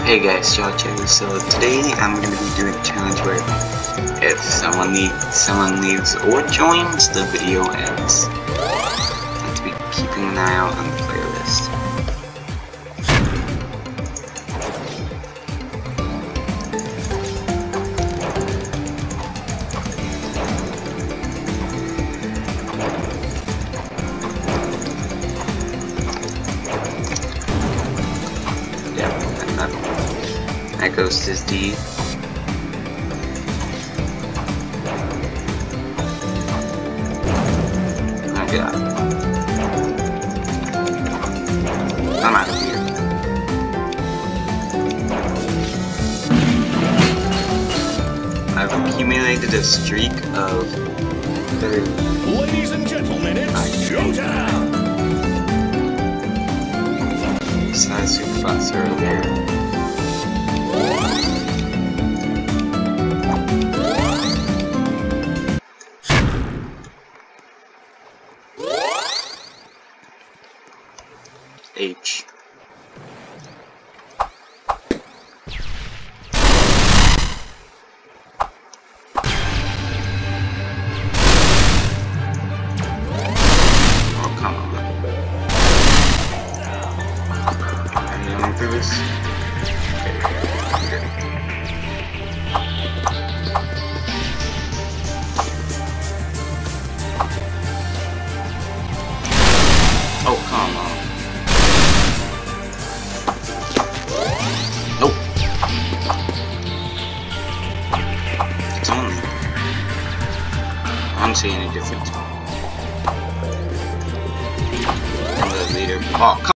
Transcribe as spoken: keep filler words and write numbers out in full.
Hey guys, Josh here. So today I'm going to be doing a challenge where if someone leaves, someone leaves or joins, the video ends. I have to be keeping an eye out on the playlist. That goes to D. Oh god. I'm out of here. I've accumulated a streak of thirty. Ladies and gentlemen, it's showtime! Besides super fast earlier. H. Oh, come on. Are you going through this? Okay. Oh, come on. Nope. It's only. I don't see any difference. I'm the leader. Oh, come